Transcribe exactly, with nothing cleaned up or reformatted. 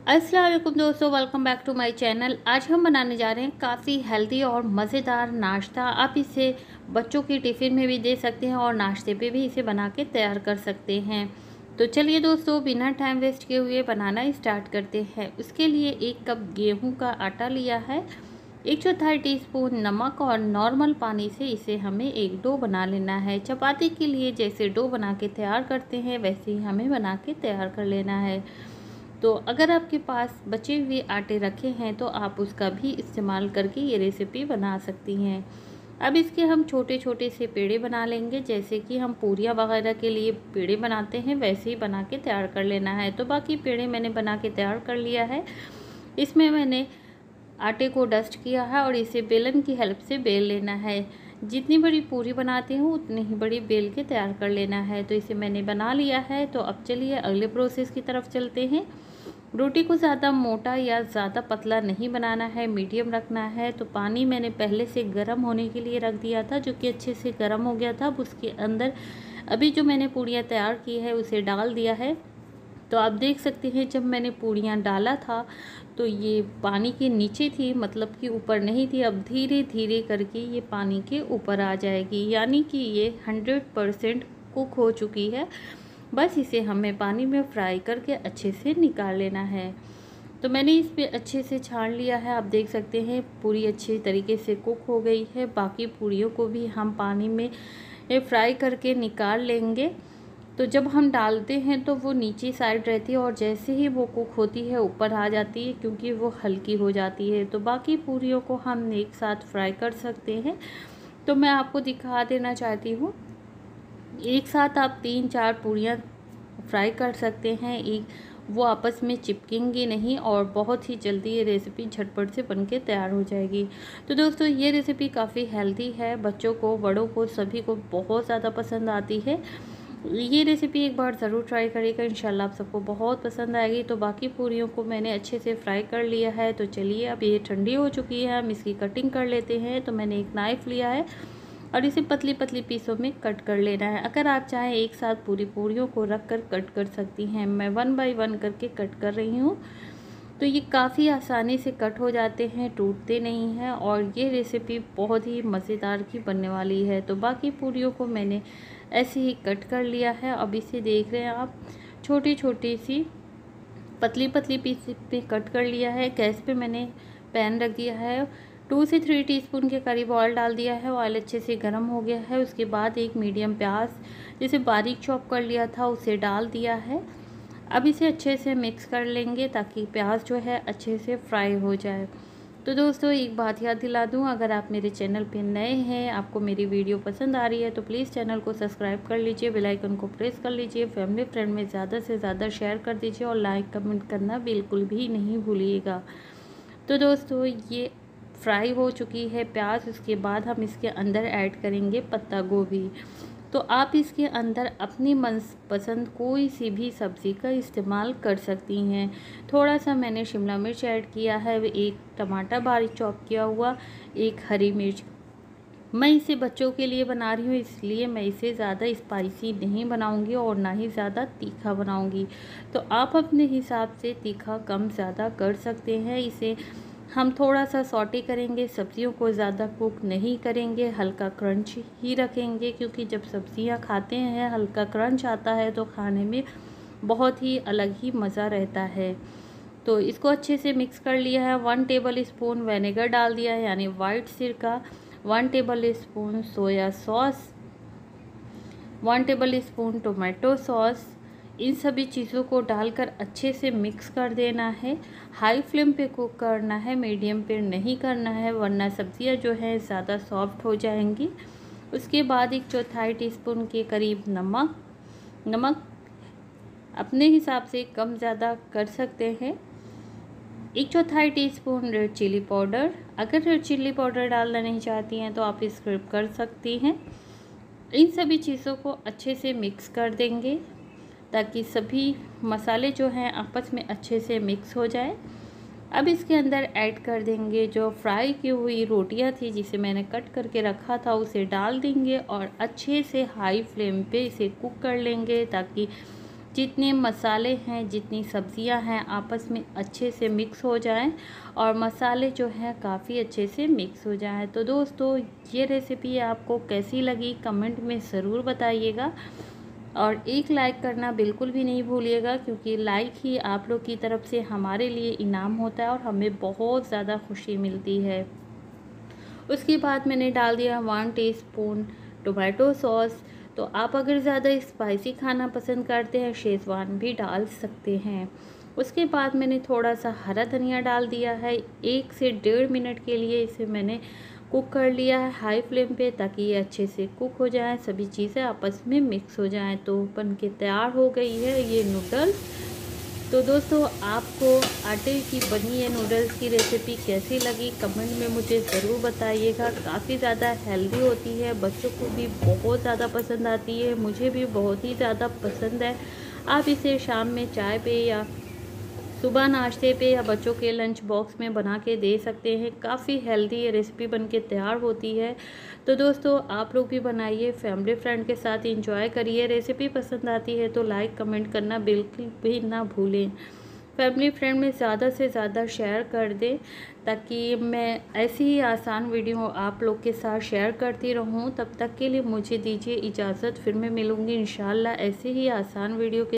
अस्सलाम वालेकुम दोस्तों, welcome back to my channel. आज हम बनाने जा रहे हैं काफ़ी हेल्दी और मज़ेदार नाश्ता। आप इसे बच्चों की टिफ़िन में भी दे सकते हैं और नाश्ते पे भी इसे बना के तैयार कर सकते हैं। तो चलिए दोस्तों, बिना टाइम वेस्ट किए हुए बनाना स्टार्ट करते हैं। उसके लिए एक कप गेहूं का आटा लिया है, एक चौथाई टी स्पून नमक और नॉर्मल पानी से इसे हमें एक डो बना लेना है। चपाती के लिए जैसे डो बना के तैयार करते हैं वैसे ही हमें बना के तैयार कर लेना है। तो अगर आपके पास बचे हुए आटे रखे हैं तो आप उसका भी इस्तेमाल करके ये रेसिपी बना सकती हैं। अब इसके हम छोटे छोटे से पेड़े बना लेंगे, जैसे कि हम पूरियाँ वगैरह के लिए पेड़े बनाते हैं वैसे ही बना के तैयार कर लेना है। तो बाकी पेड़े मैंने बना के तैयार कर लिया है। इसमें मैंने आटे को डस्ट किया है और इसे बेलन की हेल्प से बेल लेना है। जितनी बड़ी पूरी बनाती हूँ उतनी ही बड़ी बेल के तैयार कर लेना है। तो इसे मैंने बना लिया है। तो अब चलिए अगले प्रोसेस की तरफ चलते हैं। रोटी को ज़्यादा मोटा या ज़्यादा पतला नहीं बनाना है, मीडियम रखना है। तो पानी मैंने पहले से गर्म होने के लिए रख दिया था, जो कि अच्छे से गर्म हो गया था। अब उसके अंदर अभी जो मैंने पूड़ियाँ तैयार की है उसे डाल दिया है। तो आप देख सकते हैं जब मैंने पूड़ियाँ डाला था तो ये पानी के नीचे थी, मतलब कि ऊपर नहीं थी। अब धीरे धीरे करके ये पानी के ऊपर आ जाएगी, यानी कि ये हंड्रेड परसेंट कुक हो चुकी है। बस इसे हमें पानी में फ्राई करके अच्छे से निकाल लेना है। तो मैंने इस पे अच्छे से छान लिया है। आप देख सकते हैं पूरी अच्छी तरीके से कुक हो गई है। बाकी पूरियों को भी हम पानी में फ्राई करके निकाल लेंगे। तो जब हम डालते हैं तो वो नीचे साइड रहती है और जैसे ही वो कुक होती है ऊपर आ जाती है, क्योंकि वो हल्की हो जाती है। तो बाकी पूरियों को हम एक साथ फ्राई कर सकते हैं। तो मैं आपको दिखा देना चाहती हूँ, एक साथ आप तीन चार पूरियाँ फ्राई कर सकते हैं। एक वो आपस में चिपकेंगी नहीं और बहुत ही जल्दी ये रेसिपी झटपट से बनके तैयार हो जाएगी। तो दोस्तों ये रेसिपी काफ़ी हेल्दी है, बच्चों को बड़ों को सभी को बहुत ज़्यादा पसंद आती है। ये रेसिपी एक बार ज़रूर ट्राई करिएगा, इंशाल्लाह आप सबको बहुत पसंद आएगी। तो बाकी पूरियों को मैंने अच्छे से फ्राई कर लिया है। तो चलिए अब ये ठंडी हो चुकी है, हम इसकी कटिंग कर लेते हैं। तो मैंने एक नाइफ़ लिया है और इसे पतली पतली पीसों में कट कर लेना है। अगर आप चाहें एक साथ पूरी पूरियों को रख कर कट कर सकती हैं। मैं वन बाय वन करके कट कर रही हूँ। तो ये काफ़ी आसानी से कट हो जाते हैं, टूटते नहीं हैं और ये रेसिपी बहुत ही मज़ेदार की बनने वाली है। तो बाकी पूरियों को मैंने ऐसे ही कट कर लिया है। अब इसे देख रहे हैं आप, छोटी छोटी सी पतली पतली पीस पे कट कर लिया है। गैस पे मैंने पैन रख दिया है, टू से थ्री टीस्पून के करीब ऑयल डाल दिया है। ऑयल अच्छे से गर्म हो गया है। उसके बाद एक मीडियम प्याज जिसे बारीक चॉप कर लिया था उसे डाल दिया है। अब इसे अच्छे से मिक्स कर लेंगे ताकि प्याज जो है अच्छे से फ्राई हो जाए। तो दोस्तों एक बात याद दिला दूं, अगर आप मेरे चैनल पे नए हैं, आपको मेरी वीडियो पसंद आ रही है तो प्लीज़ चैनल को सब्सक्राइब कर लीजिए, बेल आइकन को प्रेस कर लीजिए, फैमिली फ्रेंड में ज़्यादा से ज़्यादा शेयर कर दीजिए और लाइक कमेंट करना बिल्कुल भी नहीं भूलिएगा। तो दोस्तों ये फ्राई हो चुकी है प्याज। उसके बाद हम इसके अंदर ऐड करेंगे पत्ता गोभी। तो आप इसके अंदर अपनी मनपसंद कोई सी भी सब्ज़ी का इस्तेमाल कर सकती हैं। थोड़ा सा मैंने शिमला मिर्च ऐड किया है, एक टमाटर बारीक चॉप किया हुआ, एक हरी मिर्च। मैं इसे बच्चों के लिए बना रही हूँ, इसलिए मैं इसे ज़्यादा स्पाइसी नहीं बनाऊँगी और ना ही ज़्यादा तीखा बनाऊँगी। तो आप अपने हिसाब से तीखा कम ज़्यादा कर सकते हैं। इसे हम थोड़ा सा सॉटे करेंगे, सब्जियों को ज़्यादा कुक नहीं करेंगे, हल्का क्रंच ही रखेंगे, क्योंकि जब सब्जियां खाते हैं हल्का क्रंच आता है तो खाने में बहुत ही अलग ही मज़ा रहता है। तो इसको अच्छे से मिक्स कर लिया है। वन टेबल स्पून विनेगर डाल दिया है, यानी वाइट सिरका, one tablespoon soya sauce, one tablespoon tomato sauce. इन सभी चीज़ों को डालकर अच्छे से मिक्स कर देना है। हाई फ्लेम पे कुक करना है, मीडियम पे नहीं करना है, वरना सब्जियां जो है ज़्यादा सॉफ्ट हो जाएंगी। उसके बाद एक चौथाई टीस्पून के करीब नमक नमक अपने हिसाब से कम ज़्यादा कर सकते हैं। एक चौथाई टीस्पून रेड चिली पाउडर, अगर रेड चिली पाउडर डालना नहीं चाहती हैं तो आप स्किप कर सकती हैं। इन सभी चीज़ों को अच्छे से मिक्स कर देंगे ताकि सभी मसाले जो हैं आपस में अच्छे से मिक्स हो जाए। अब इसके अंदर ऐड कर देंगे जो फ्राई की हुई रोटियां थी, जिसे मैंने कट करके रखा था, उसे डाल देंगे और अच्छे से हाई फ्लेम पे इसे कुक कर लेंगे ताकि जितने मसाले हैं, जितनी सब्जियां हैं, आपस में अच्छे से मिक्स हो जाएं और मसाले जो हैं काफ़ी अच्छे से मिक्स हो जाएं। तो दोस्तों, ये रेसिपी आपको कैसी लगी कमेंट में ज़रूर बताइएगा और एक लाइक करना बिल्कुल भी नहीं भूलिएगा, क्योंकि लाइक ही आप लोग की तरफ से हमारे लिए इनाम होता है और हमें बहुत ज़्यादा खुशी मिलती है। उसके बाद मैंने डाल दिया वन टीस्पून टोमेटो सॉस। तो आप अगर ज़्यादा स्पाइसी खाना पसंद करते हैं, शेज़वान भी डाल सकते हैं। उसके बाद मैंने थोड़ा सा हरा धनिया डाल दिया है। एक से डेढ़ मिनट के लिए इसे मैंने कुक कर लिया है हाई फ्लेम पे, ताकि ये अच्छे से कुक हो जाए, सभी चीज़ें आपस में मिक्स हो जाएं। तो बन के तैयार हो गई है ये नूडल्स। तो दोस्तों, आपको आटे की बनी ये नूडल्स की रेसिपी कैसी लगी कमेंट में मुझे ज़रूर बताइएगा। काफ़ी ज़्यादा हेल्दी होती है, बच्चों को भी बहुत ज़्यादा पसंद आती है, मुझे भी बहुत ही ज़्यादा पसंद है। आप इसे शाम में चाय पे या सुबह नाश्ते पे या बच्चों के लंच बॉक्स में बना के दे सकते हैं। काफ़ी हेल्दी ये रेसिपी बन के तैयार होती है। तो दोस्तों, आप लोग भी बनाइए, फैमिली फ्रेंड के साथ एंजॉय करिए। रेसिपी पसंद आती है तो लाइक कमेंट करना बिल्कुल भी ना भूलें। फैमिली फ्रेंड में ज़्यादा से ज़्यादा शेयर कर दें, ताकि मैं ऐसी ही आसान वीडियो आप लोग के साथ शेयर करती रहूं। तब तक के लिए मुझे दीजिए इजाज़त, फिर मैं मिलूँगी इंशाल्लाह ऐसे ही आसान वीडियो के